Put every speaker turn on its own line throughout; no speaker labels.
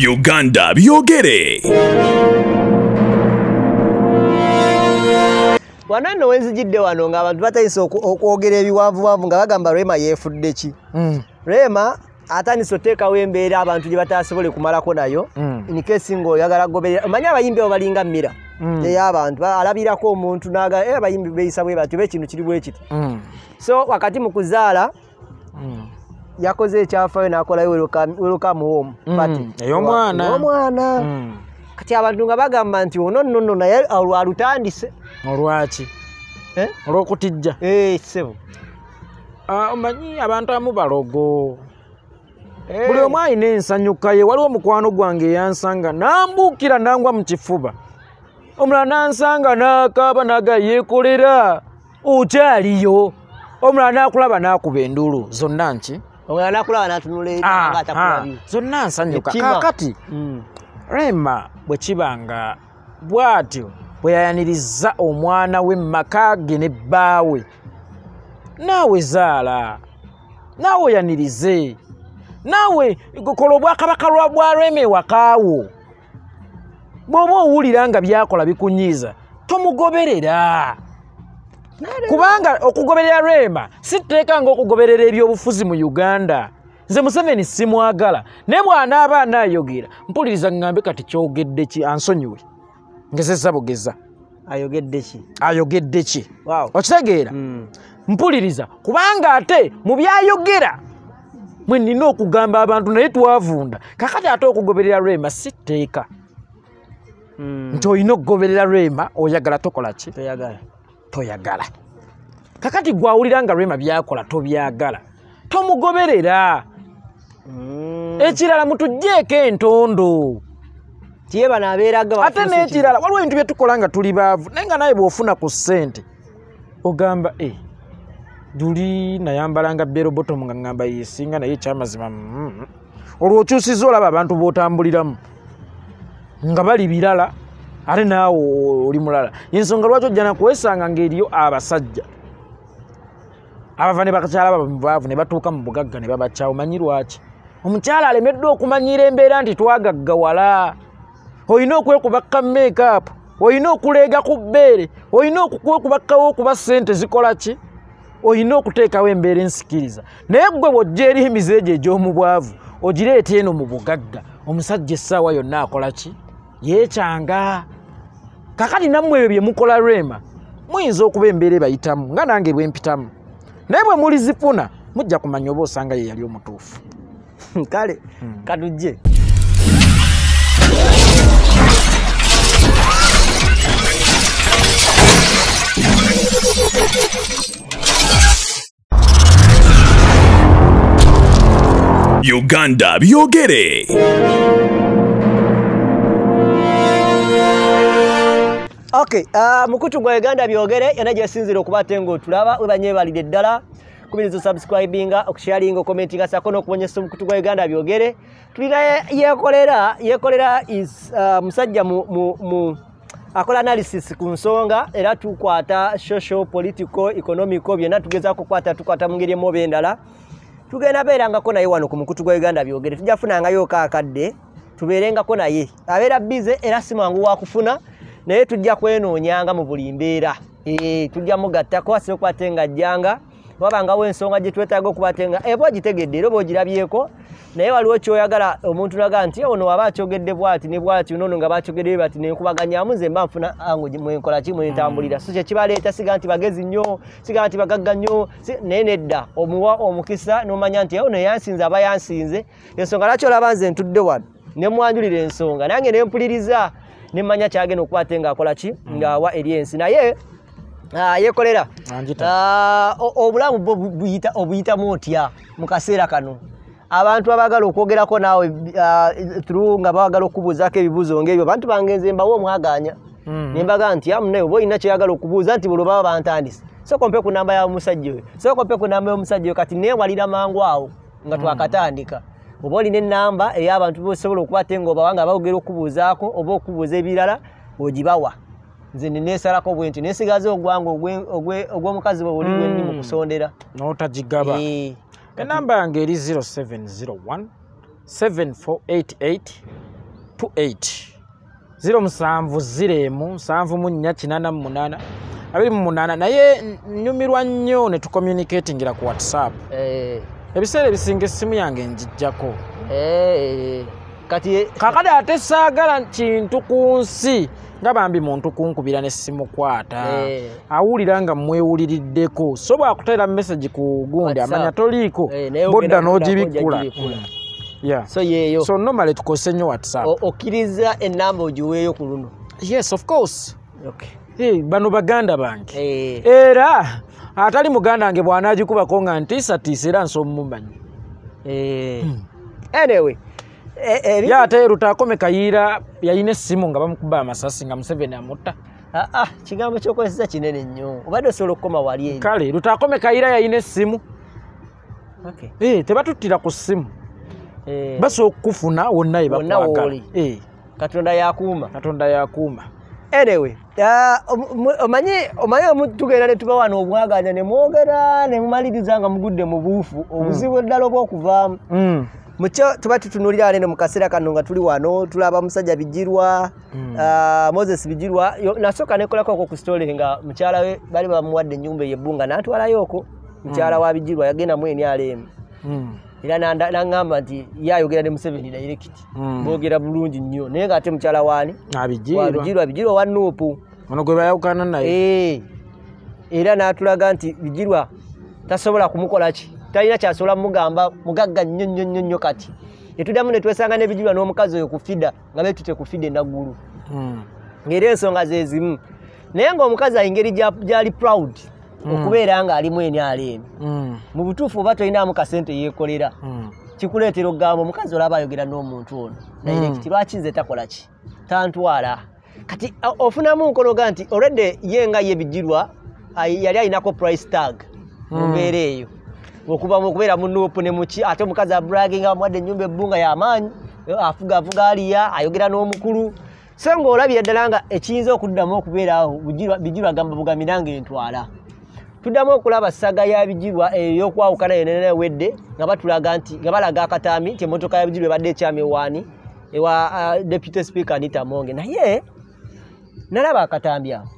Uganda byogere.
Wanano wenzijidde wano nga abantu batayise okwogera ebiwanvuwanvu nga bagamba Rema yeefudde ki. Rema atandise oteekawo embeera abantu gye batasobole kumalako nayo. In case ng'oyagala goberera. Omanyi abayimbi abo balinga mmira ey'abantu alabirako omuntu n'agala abayimbi beeyisa bwe batyo b'ekintu kiri bwe kiti. So wakati mu kuzaala yakoze ekyafaayo n'akolayo welcome home party ey'omwana. Kati abantu nga bagamba nti ono nno naye alutandise.
Olwaki? Olw'okutijja?
Ssebo.
Omanyi abantu amu balogo. Buli omu alina ensanyuka ye. Waliwo omukwano gwange eyansanga n'ambuukira nangwa mu kifuba. Omulala n'ansanga n'akaaba n'aga yeekolera. Okyaliyo. Omulala n'akulaba n'akuba enduulu. Zonna nki?
Omulala n'akulaba n'atunula eri nga atakulabye.
Zonna nsanyuka. Kaakati Rema bwe kibanga bw'atyo bwe yayaniriza omwana we maka ge ne bbaawe. Naawe zaala. Naawe yanirize. Naawe kola obwakabaka bwa Rema ewakaawo. Bw'oba owulira nga byakola bikunyiiza tomugoberera. Kubanga okugoberera Rema si tteeka ng'okugoberera ebyobufuzi mu Uganda. Nze Museveni simwagala. Ne bw'anaaba anaayogera mpuliriza ngambe kati kyogedde ki ansonyiwe. Ngezezza bugeza.
Ayogedde ki?
Ayogedde ki?
Wow.
Okitegeera? Mpuliriza kubanga ate mu byayogera mwe nina okugamba abantu naye twavunda. Kakati ate okugoberera Rema si tteeka. Nti olina okugoberera Rema oyagala tokola ki? Toyagala. Kakati gwawulira nga Rema byakola tobyagala. Tomugoberera. Ekirala mutugjeeko entondo.
Tiye bano abeeraga bafuuse.
Ate n'ekirala waliwo ebintu bye tukola nga tuli baavu naye nga naye bw'ofuna ku ssente ogamba Juli nayambalanga bero bottom nga ngamba yesinga naye kyamazima. Olwo okyusiza olaba abantu b'otambuliramu nga bali birala ate naawe oli mulala. Ensonga lwaki ojja nakwesanga ng'eriyo abasajja abava ne bakakyala baavu ne batuuka mu bugagga ne babakyawo. Manyi lwaki? Omukyala alemeddwa okumanyira embeera nti twagaggawala. Olina okwekubakka make-up, olina okuleega ku bbeere, olina okwekubakkawo okuba ssente zikola ki? Olina okuteekawo embeera ensikiriza. Naye gwe bw'ojja eri emizeejo egy'omubwavu ogireeta eno mu bugagga, omusajja essaawa yonna akola ki? Yeekyanga. Kakati nammwe ebyo bye mukola Rema muyinza okuba embeera ebayitamu nga nange bwe mpitamu. Naye bwe mulizifuna mujja kumanya oba osanga ye yali omutuufu.
Kale katujje.
Uganda byogere.
Okay, mukutu gwa Uganda byogere yana gyesinzira okuba ngo tulaba ubanye balide ddala kubiriza subscribinga okusharinga okomentinga sako n'okubonyesa mukutu gwa Uganda byogere. Tulina yekolera is musajja mu akola analysis ku nsonga era tukwata social political economic byonna tugeza tukwata mu ngeri emobe endala. Tugenda beerangako naye wano ku mukutu gwa Uganda byogere tujafunangayo kakadde tubeerengako naye abeera bize era simangu wa kufuna naye tujja kwenoonyanga mu buli mbeera. Tujja mugattako asire okwatenga jjanga wabangawo ensonga gye twetaaga okubatenga ebo gitegedde era bw'ogirabyeko naye waliwo kyoyagala omuntu naga nti ono waba akyogedde bwati ne bwati nono nga bakyogedde bati nenkubaganyamu nze mba nfuna ango mwenkola ki mwentambulira so kye kibaleeta siga nti bagezi nnyo siga nti bagagga nnyo naye nedda omuwa omukisa n'omanya nti ono yansinze aba yansinze ensonga lwaki olaba nze ntudde wano ne mwanjulira ensonga nange ne mpuliriza ne mmanya kyagenda okwatenga akola ki ng'awa eri ensi naye yekolera obulamu obuyitamu otya mu kaseera kano abantu abagala okwogerako naawe through nga bagala okubuuzaako ebibuuzo ng'ebyo bantu bangenze mbawo omwaganya nembaga nti amunaye oba olina kyeyagala okubuuza nti buli baba bantandise sooka ompe ku namba y'omusajja oyo sooka ompe ku namba y'omusajja oyo kati neewalira mangu awo nga twakatandika oba olina ennamba ey'abantu bosobola okubatenga obawa nga bawogera okubuuzaako oba okubuuza ebirala ogibawa nze neneesalako bwe nti nesigaze ogwange ogw'omukazi bwe buli gwenni mu kusondera
n'otagigaba. Enamba yange eri 0701 7488 28 0704 28 naye nyumirwa nnyo ne tucommunicatingira ku WhatsApp. Ebiseera ebisinga essimu yange njijjako.
Kati
kakati ate saagala kintu ku nsi nga bambi muntu kunkubira n'essimu kwata awulira nga mwewuliriddeko so bwakuteera message ku gundi amanya toliiko bodda n'ogibikkula.
So yeyo.
So normally tukose nnyo WhatsApp.
Okkiriza ennamba ogiweeyo ku luno?
Yes, of course.
Okay.
Bano baganda bange. Era atali muganda wange bw'anaagikubako nga ntiisatiisa era nsomumumanyi.
Anyway.
Ate Lutakome Kayiira yalina essimu nga bamukuba amasasi nga Museveni amutta.
Kigambo ky'okozesa kinene nnyo. Obadde osobola okukoma wali eri.
Kale Lutakome Kayiira yalina essimu. Tebatuttira ku ssimu. Basobola okufuna wonna ye bakwagala.
Katonda yakuuma.
Katonda yakuuma.
Anyway, omanyi tugenda ne tuba wano obwaganya ne mwogera ne mumaliriza nga mugudde mu buufu obuzibu eddala obw'okuvaamu. Mucho tuba tutunulira nene mu kaseera kano nga tuli wano tulaba musajja Bigirwa, Moses Bigirwa nasoka nekolako ku story nga mukyala we bali bamuwadde ennyumba y'ebbunga n'atwalayo oko mukyala wa Bigirwa yagenda mwene alemu. Era nangamba nti yayogera ne Museveni direct. Boogera bulungi nnyo naye nga ate mukyala waani Bigirwa wa Nupu
ono gwe bayawukana naye.
Era n'atulaga nti Bigirwa tasobola kumukola ki talina kyasobola mugamba mugagga nnyo kati. Etuddamu ne twesanga ne Bigirwa n'omukazi oyo ku fida nga betute ku fida ennaggulu. Ng'era ensonga ze zimu naye ng'omukazi ayingeri gyali proud okubeera nga ali mwene alemi. Mu butuufu oba tolinamu kasente yeekolera kikuleetera okugamba omukazi olaba ayogera n'omuntu ono direct lwaki nze takola ki tantwala. Kati ofunamu nkologa nti already ye nga ye Bigirwa yali alinako price tag mu mbeera eyo okuva mu kubeera mu Nuupu ne muki ate omukazi abragging amuwadde ennyumba ebbunga y'amaanyi afuga aliya ayogera n'omukulu so ng'olabira ddala nga ekiyinza okuddamu okubeerawo Bigirwa agamba bugamiranga entwala. Tuddamu okulaba saga ya Bigirwa ey'okwawukana yenene wedde nga batulaga nti nga balaga akatambi nti emmotoka ya Bigirwa ebadde ekyama ewaani ewa Deputy Speaker Anita Monge naye nalaba akatambi awo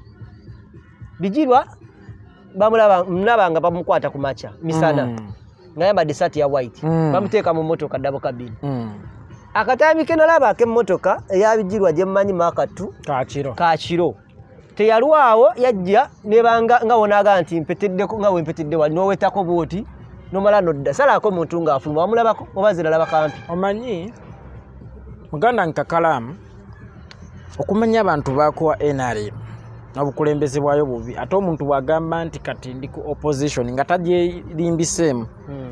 Bigirwa bamulaba nga bamukwata ku macha misana nga yambadde saati ya white bamuteeka mu mmotoka ddabo kabiri. Akatambi ke nalaba ak'emmotoka eya Bigirwa gye mmanyi makatu Kaakiro teyalwawo yajja nebanga nga wonaga nti mpeteddeko nga wempetedde wali n'owetako bwoti nomala nodda salako muntu ng'afuluma wamulabako oba ziralaba kampi.
Omanyi muganda KAKALAAMU okumanya abantu bakuwa NRM n'obukulembeze bwayo bubi ate omuntu bw'agamba nti kati ndi ku opposition nga tagyerimbisemu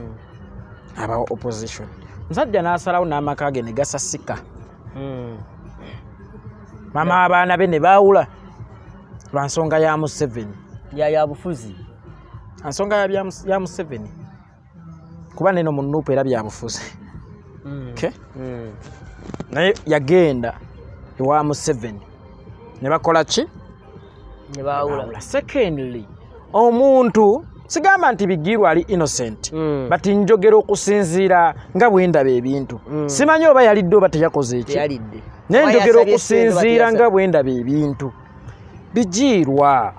aba opposition musajja n'asalawo n'amaka ge ne gasasika. Mama abaana be ne baawula lwa nsonga ya Museveni
ya bufuzi
nsonga ya Museveni kuba neno mu Nuupu era bya bufuzi. Naye yagenda ewa Museveni ne bakola ki
ne baawula.
Secondly omuntu sigamba nti Bigirwa ali innocent but njogera okusinziira nga bwe ndaba ebintu simanyi oba yalidde oba teyakoze eki naye njogera okusinziira nga bwe ndaba ebintu. Bigirwa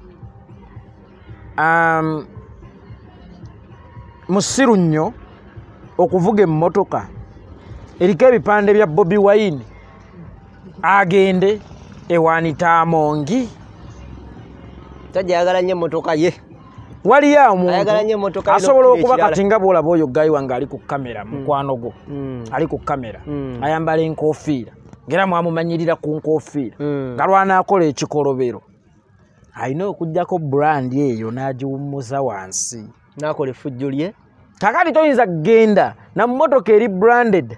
musiru nnyo okuvuga emmotoka eriko ebipande bya Bobi Wine agende ewaanita Mongi.
Tajagala nnyo emmotoka ye
waliyo omuntu asobola okuba kati nga bw'olaba oyo gayi wange ali ku kamera mukwano gwo ali ku kamera ayambala enkofiira ngera mwamumanyirira ku nkofiira nga lwanaakola ekikolobero alina okuggyako brand eyo n'agiwummuza wansi
n'akola effujjo lye.
Kakati toyinza kugenda na mmotoka eri branded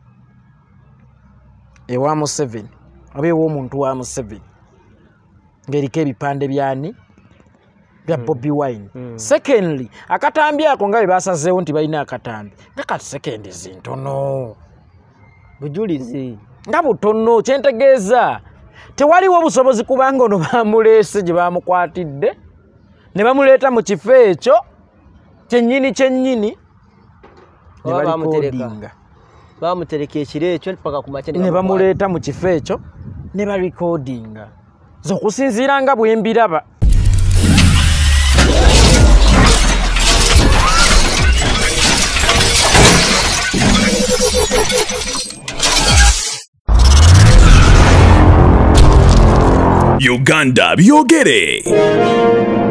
ewa Museveni oba ew'omuntu wa Museveni ng'eriko ebipande byani bya Bobi Wine. Secondly akatambi ako nga bwe basazeewo nti balina akatambi nga kati sekendi zintono
bujulizi
nga butono kyentegeeza tewaliwo obusobozi kubanga ono bamuleese gye bamukwatidde ne bamuleeta mu kifo ekyo kyennyini ne balikodinga
bamutereka ekiro ekyo paka ku makya
ne bamuleeta mu kifo ekyo ne ba recordinga zokusinziira nga bwe mbiraba.
Uganda byogere.